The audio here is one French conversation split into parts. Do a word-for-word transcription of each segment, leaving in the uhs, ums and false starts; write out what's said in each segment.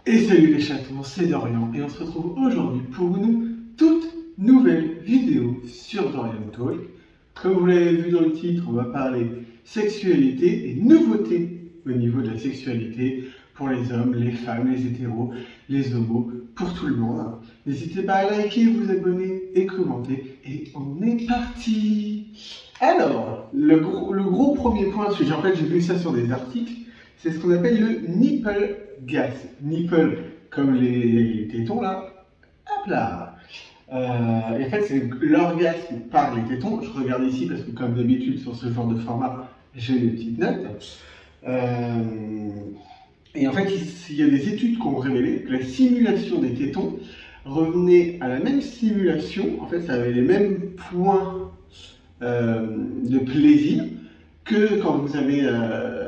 Et salut les chatons, c'est Dorian et on se retrouve aujourd'hui pour une toute nouvelle vidéo sur Dorian Talk. Comme vous l'avez vu dans le titre, on va parler sexualité et nouveautés au niveau de la sexualité pour les hommes, les femmes, les hétéros, les homos, pour tout le monde. N'hésitez pas à liker, vous abonner et commenter et on est parti. Alors, le gros, le gros premier point, parce que en fait j'ai vu ça sur des articles, c'est ce qu'on appelle le nipple gas. Nipple, comme les, les tétons là, hop là. Euh, et en fait, c'est l'orgasme par les tétons. Je regarde ici parce que, comme d'habitude, sur ce genre de format, j'ai des petites notes. Euh, et en fait, il y a des études qui ont révélé que la simulation des tétons revenait à la même simulation. En fait, ça avait les mêmes points euh, de plaisir que quand vous avez. Euh,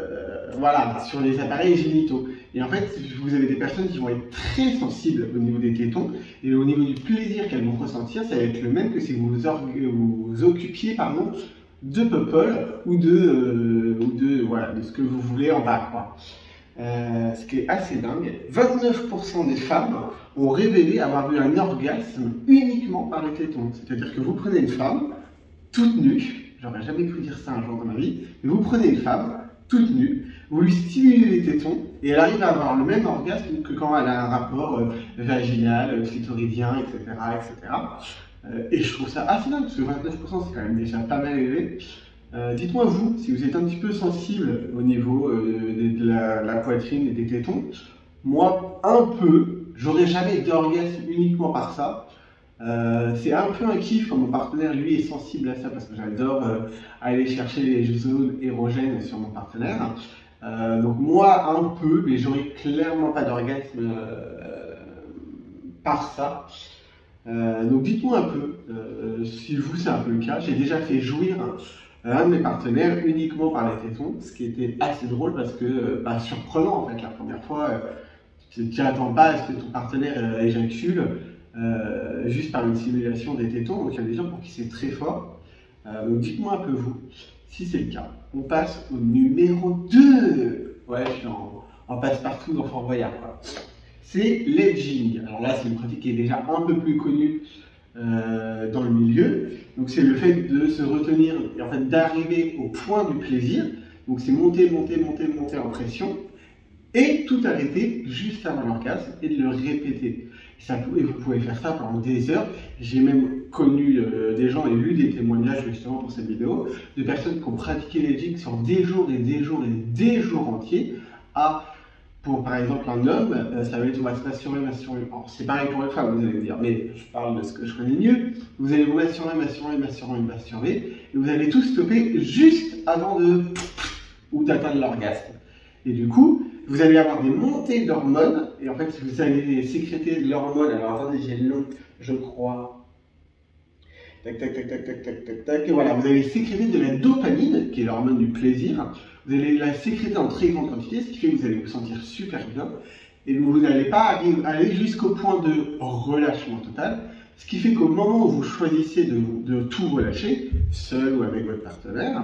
Voilà, sur les appareils génitaux. Et en fait, vous avez des personnes qui vont être très sensibles au niveau des tétons, et au niveau du plaisir qu'elles vont ressentir, ça va être le même que si vous vous, vous occupiez pardon, de popol ou de, euh, ou de, voilà, de ce que vous voulez en bas, quoi. Euh, ce qui est assez dingue. vingt-neuf pour cent des femmes ont révélé avoir eu un orgasme uniquement par les tétons. C'est-à-dire que vous prenez une femme toute nue, j'aurais jamais cru dire ça un jour dans ma vie, mais vous prenez une femme toute nue, vous lui stimulez les tétons et elle arrive à avoir le même orgasme que quand elle a un rapport euh, vaginal, clitoridien, et cetera et cetera. Euh, et je trouve ça assez dingue parce que vingt-neuf pour cent c'est quand même déjà pas mal élevé. Euh, Dites-moi vous, si vous êtes un petit peu sensible au niveau euh, de, la, de la poitrine et des tétons. Moi, un peu, j'aurais jamais d'orgasme uniquement par ça. Euh, c'est un peu un kiff quand mon partenaire lui est sensible à ça parce que j'adore euh, aller chercher les zones érogènes sur mon partenaire. Euh, donc moi un peu, mais j'aurais clairement pas d'orgasme euh, par ça. Euh, donc dites-moi un peu euh, si vous c'est un peu le cas. J'ai déjà fait jouir un, un de mes partenaires uniquement par les tétons, ce qui était assez drôle parce que bah, surprenant en fait la première fois. Euh, tu n'attends pas à ce que ton partenaire euh, éjacule. Euh, juste par une simulation des tétons, donc il y a des gens pour qui c'est très fort. Euh, donc dites-moi un peu vous, si c'est le cas. On passe au numéro deux. Ouais, je suis en, en passe-partout dans Fort Boyard. C'est l'edging. Alors là, c'est une pratique qui est déjà un peu plus connue euh, dans le milieu. Donc c'est le fait de se retenir et en fait d'arriver au point du plaisir. Donc c'est monter, monter, monter, monter en pression et tout arrêter juste avant l'orgasme et de le répéter. Ça, et vous pouvez faire ça pendant des heures. J'ai même connu euh, des gens et lu des témoignages justement pour cette vidéo de personnes qui ont pratiqué l'edging sur des jours et des jours et des jours entiers. À, pour par exemple un homme, euh, ça va être on va se masturber, masturber. C'est pareil pour les femmes, vous allez me dire, mais je parle de ce que je connais mieux. Vous allez vous masturber, masturber, masturber, masturber, et vous allez tout stopper juste avant de ou d'atteindre l'orgasme. Et du coup, vous allez avoir des montées d'hormones, et en fait, vous allez sécréter de l'hormone. Alors attendez, j'ai le nom, je crois. Tac, tac, tac, tac, tac, tac, tac, tac. Et voilà, vous allez sécréter de la dopamine, qui est l'hormone du plaisir. Vous allez la sécréter en très grande quantité, ce qui fait que vous allez vous sentir super bien. Et vous n'allez pas aller jusqu'au point de relâchement total. Ce qui fait qu'au moment où vous choisissez de, de tout relâcher, seul ou avec votre partenaire,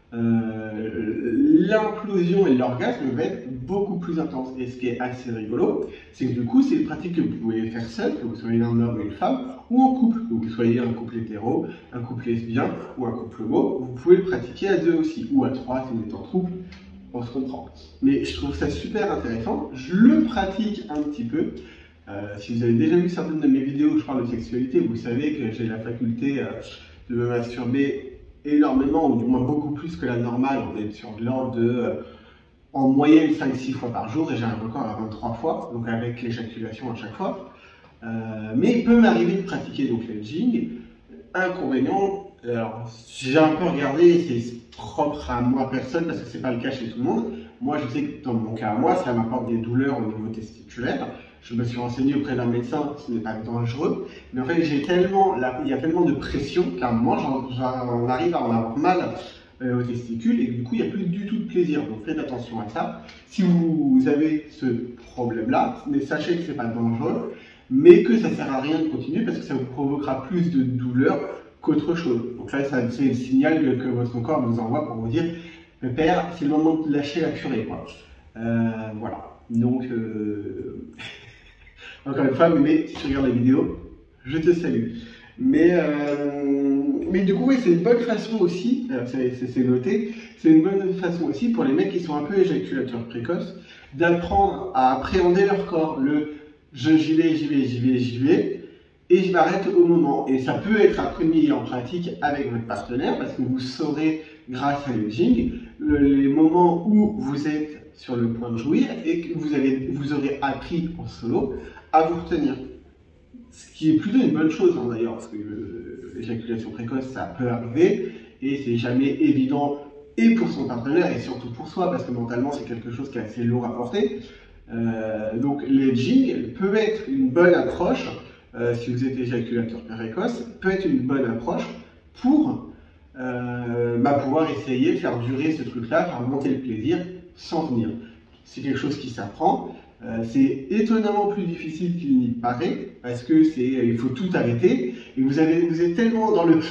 Euh, l'implosion et l'orgasme va être beaucoup plus intense. Et ce qui est assez rigolo, c'est que du coup, c'est une pratique que vous pouvez faire seul, que vous soyez un homme ou une femme, ou en couple, que vous soyez un couple hétéro, un couple lesbien ou un couple homo. Vous pouvez le pratiquer à deux aussi, ou à trois si vous êtes en couple, on se comprend. Mais je trouve ça super intéressant, je le pratique un petit peu. Euh, si vous avez déjà vu certaines de mes vidéos où je parle de sexualité, vous savez que j'ai la faculté euh, de me masturber énormément, ou du moins beaucoup plus que la normale. On est sur de l'ordre de, euh, en moyenne, cinq six fois par jour, et j'ai un record à vingt-trois fois, donc avec l'éjaculation à chaque fois. Euh, mais il peut m'arriver de pratiquer donc l'edging. Inconvénient, alors j'ai un peu regardé, c'est propre à moi personne, parce que c'est pas le cas chez tout le monde. Moi, je sais que dans mon cas à moi, ça m'apporte des douleurs au niveau testiculaire. Je me suis renseigné auprès d'un médecin, ce n'est pas dangereux, mais en fait, j'ai tellement, là, il y a tellement de pression qu'à un moment, j'en arrive à en avoir mal euh, aux testicules et que, du coup, il n'y a plus du tout de plaisir. Donc, faites attention à ça. Si vous avez ce problème-là, mais sachez que ce n'est pas dangereux, mais que ça ne sert à rien de continuer parce que ça vous provoquera plus de douleur qu'autre chose. Donc là, c'est le signal que, que votre corps vous envoie pour vous dire, père, c'est le moment de lâcher la purée, quoi. Euh, voilà. Donc, euh, Encore une fois, mais si tu regardes la vidéo, je te salue. Mais, euh, mais du coup, oui, c'est une bonne façon aussi, c'est noté, c'est une bonne façon aussi pour les mecs qui sont un peu éjaculateurs précoces, d'apprendre à appréhender leur corps. Le je j'y vais, j'y vais, j'y vais, j'y vais, et je m'arrête au moment. Et ça peut être après mis en pratique avec votre partenaire, parce que vous saurez, grâce à l'edging, les moments où vous êtes sur le point de jouir et que vous, avez, vous aurez appris en solo à vous retenir. Ce qui est plutôt une bonne chose hein, d'ailleurs, parce que euh, l'éjaculation précoce, ça peut arriver et c'est jamais évident et pour son partenaire et surtout pour soi, parce que mentalement c'est quelque chose qui est assez lourd à porter. Euh, donc l'edging peut être une bonne approche, euh, si vous êtes éjaculateur précoce, peut être une bonne approche pour euh, bah, pouvoir essayer de faire durer ce truc-là, faire monter le plaisir sans venir. C'est quelque chose qui s'apprend. Euh, c'est étonnamment plus difficile qu'il n'y paraît, parce que c'est, il faut tout arrêter, et vous, avez, vous êtes tellement dans le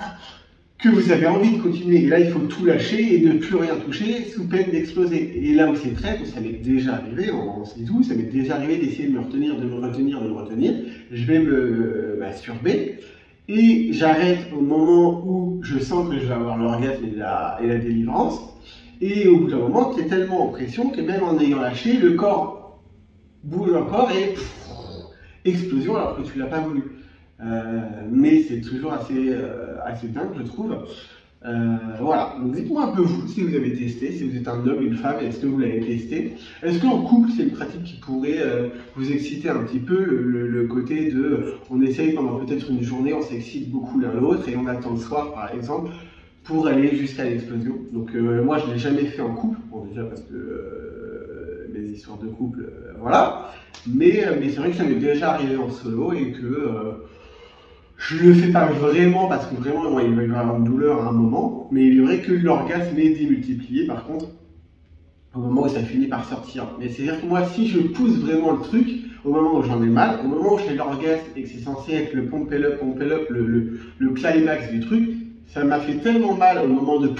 que vous avez envie de continuer, et là il faut tout lâcher et ne plus rien toucher sous peine d'exploser. Et là où c'est très, ça m'est déjà arrivé, on, on se dit tout, ça m'est déjà arrivé d'essayer de me retenir, de me retenir, de me retenir, je vais me masturber, et j'arrête au moment où je sens que je vais avoir l'orgasme et la, et la délivrance, et au bout d'un moment, tu es tellement en pression que même en ayant lâché, le corps bouge encore et pff, explosion alors que tu l'as pas voulu. Euh, mais c'est toujours assez, euh, assez dingue, je trouve. Euh, voilà, donc dites-moi un peu vous, si vous avez testé, si vous êtes un homme, une femme, est-ce que vous l'avez testé? Est-ce qu'en couple, c'est une pratique qui pourrait euh, vous exciter un petit peu, le, le côté de, on essaye pendant peut-être une journée, on s'excite beaucoup l'un l'autre et on attend le soir par exemple, pour aller jusqu'à l'explosion. Donc euh, moi je ne l'ai jamais fait en couple, bon déjà parce que euh, mes histoires de couple, euh, voilà, mais, euh, mais c'est vrai que ça m'est déjà arrivé en solo et que euh, je le fais pas vraiment parce que vraiment moi, il va y avoir une douleur à un moment, mais il y aurait que l'orgasme est démultiplié par contre au moment où ça finit par sortir. Mais c'est-à-dire que moi si je pousse vraiment le truc, au moment où j'en ai mal, au moment où je fais l'orgasme et que c'est censé être le pump it up, pump it up, le, le, le climax du truc, ça m'a fait tellement mal au moment de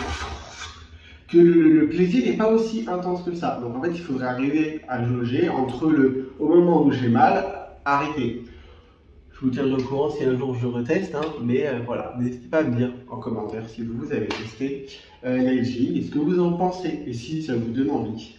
que le, le plaisir n'est pas aussi intense que ça. Donc en fait, il faudrait arriver à jauger entre le au moment où j'ai mal, arrêter. Je vous tiendrai au courant si un jour je reteste, hein, mais euh, voilà, n'hésitez pas à me dire en commentaire si vous, vous avez testé euh, l'edging et ce que vous en pensez et si ça vous donne envie.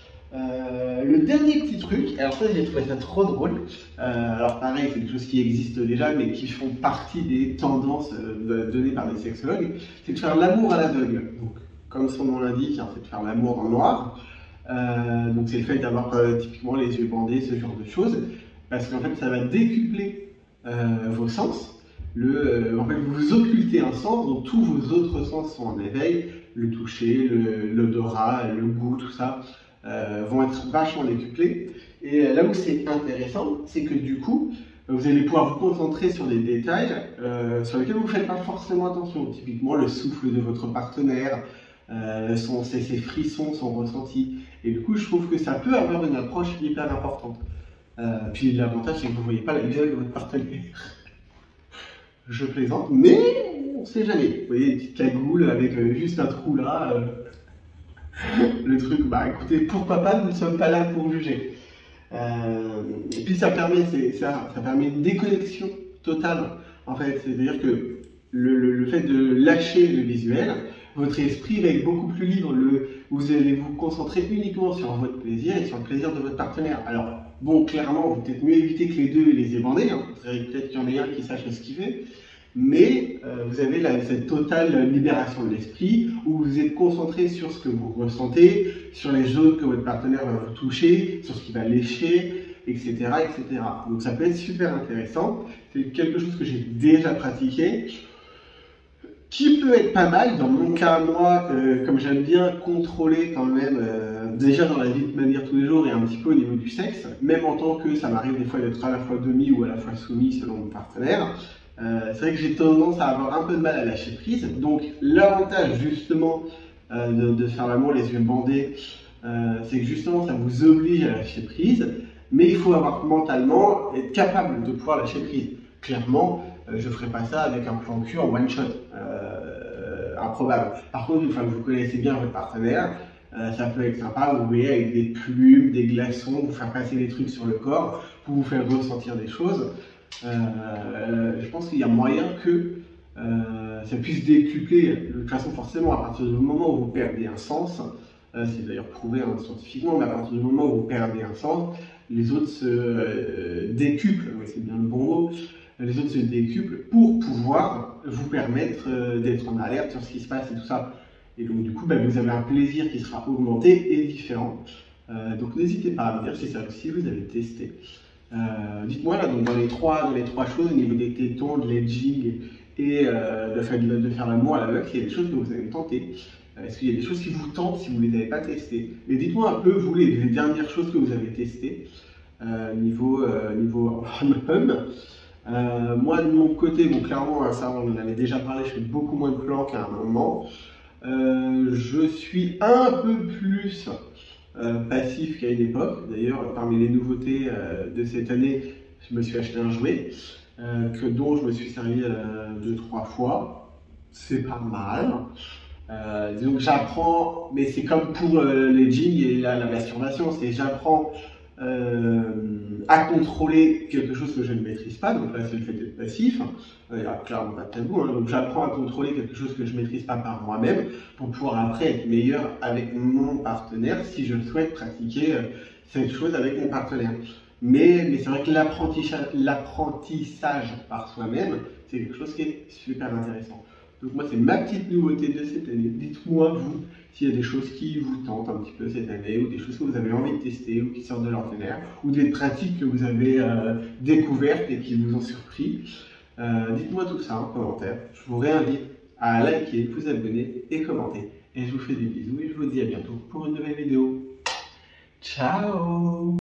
Euh, le dernier petit truc, alors ça j'ai trouvé ça trop drôle, euh, alors pareil c'est des choses qui existent déjà mais qui font partie des tendances euh, données par des sexologues, c'est de faire l'amour à l'aveugle. Donc comme son nom l'indique, hein, c'est de faire l'amour dans le noir, euh, donc c'est le fait d'avoir euh, typiquement les yeux bandés, ce genre de choses, parce qu'en fait ça va décupler euh, vos sens. Le, euh, en fait vous occultez un sens, donc tous vos autres sens sont en éveil, le toucher, l'odorat, le, le goût, tout ça. Euh, vont être vachement décuplés. Et là où c'est intéressant, c'est que du coup, vous allez pouvoir vous concentrer sur des détails euh, sur lesquels vous ne faites pas forcément attention. Typiquement, le souffle de votre partenaire, euh, son, ses, ses frissons, son ressenti. Et du coup, je trouve que ça peut avoir une approche hyper importante. Euh, puis l'avantage, c'est que vous ne voyez pas la gueule de votre partenaire. Je plaisante, mais on ne sait jamais. Vous voyez, une petite cagoule avec euh, juste un trou là. Euh, le truc, bah écoutez, pourquoi pas, nous ne sommes pas là pour juger. Euh, et puis ça permet, ça, ça permet une déconnexion totale, en fait. C'est-à-dire que le, le, le fait de lâcher le visuel, votre esprit va être beaucoup plus libre. Le, vous allez vous concentrer uniquement sur votre plaisir et sur le plaisir de votre partenaire. Alors, bon, clairement, vous peut-être mieux éviter que les deux les aient bandés. Hein. Peut-être qu'il y en ait un qui sache ce qu'il fait. Mais euh, vous avez la, cette totale libération de l'esprit où vous êtes concentré sur ce que vous ressentez, sur les choses que votre partenaire va vous toucher, sur ce qu'il va lécher, et cetera, et cetera. Donc ça peut être super intéressant. C'est quelque chose que j'ai déjà pratiqué, qui peut être pas mal. Dans mon cas, moi, euh, comme j'aime bien contrôler quand même, euh, déjà dans la vie de manière tous les jours et un petit peu au niveau du sexe, même en tant que ça m'arrive des fois d'être à la fois demi ou à la fois soumis selon mon partenaire. Euh, c'est vrai que j'ai tendance à avoir un peu de mal à lâcher prise, donc l'avantage justement euh, de, de faire l'amour les yeux bandés, euh, c'est que justement ça vous oblige à lâcher prise, mais il faut avoir mentalement être capable de pouvoir lâcher prise. Clairement, euh, je ne ferai pas ça avec un plan cul en one shot, euh, improbable. Par contre, une fois que vous connaissez bien votre partenaire, Euh, ça peut être sympa, vous voyez, avec des plumes, des glaçons, vous faire passer des trucs sur le corps pour vous faire ressentir des choses. Euh, je pense qu'il y a moyen que euh, ça puisse décupler. De toute façon, forcément, à partir du moment où vous perdez un sens, euh, c'est d'ailleurs prouvé hein, scientifiquement, mais à partir du moment où vous perdez un sens, les autres se euh, décuplent, oui, c'est bien le bon mot, les autres se décuplent pour pouvoir vous permettre euh, d'être en alerte sur ce qui se passe et tout ça. Et donc du coup, bah, vous avez un plaisir qui sera augmenté et différent. Euh, donc n'hésitez pas à me dire si ça aussi vous avez testé. Euh, Dites-moi là, donc dans les trois, dans les trois choses, au niveau des tétons, de l'edging et euh, de faire, de faire l'amour à l'aveugle, il y a des choses que vous avez tentées. Euh, Est-ce qu'il y a des choses qui vous tentent si vous ne les avez pas testées? Mais dites-moi un peu, vous, les, les dernières choses que vous avez testées, euh, niveau, euh, niveau hum. Euh, moi de mon côté, bon clairement, ça on en avait déjà parlé, je fais beaucoup moins de plans qu'à un moment. Euh, je suis un peu plus euh, passif qu'à une époque. D'ailleurs, parmi les nouveautés euh, de cette année, je me suis acheté un jouet euh, que, dont je me suis servi euh, deux, trois fois. C'est pas mal. Euh, donc j'apprends, mais c'est comme pour euh, les jeans et la, la masturbation, c'est j'apprends euh, à contrôler quelque chose que je ne maîtrise pas, donc là c'est le fait d'être passif, il n'y a clairement pas de tabou, hein, donc j'apprends à contrôler quelque chose que je ne maîtrise pas par moi-même pour pouvoir après être meilleur avec mon partenaire si je souhaite pratiquer euh, cette chose avec mon partenaire. Mais, mais c'est vrai que l'apprentissage par soi-même, c'est quelque chose qui est super intéressant. Donc moi c'est ma petite nouveauté de cette année. Dites-moi vous s'il y a des choses qui vous tentent un petit peu cette année, ou des choses que vous avez envie de tester, ou qui sortent de l'ordinaire, ou des pratiques que vous avez euh, découvertes et qui vous ont surpris. Euh, Dites-moi tout ça en commentaire. Je vous réinvite à liker, vous abonner et commenter. Et je vous fais des bisous et je vous dis à bientôt pour une nouvelle vidéo. Ciao!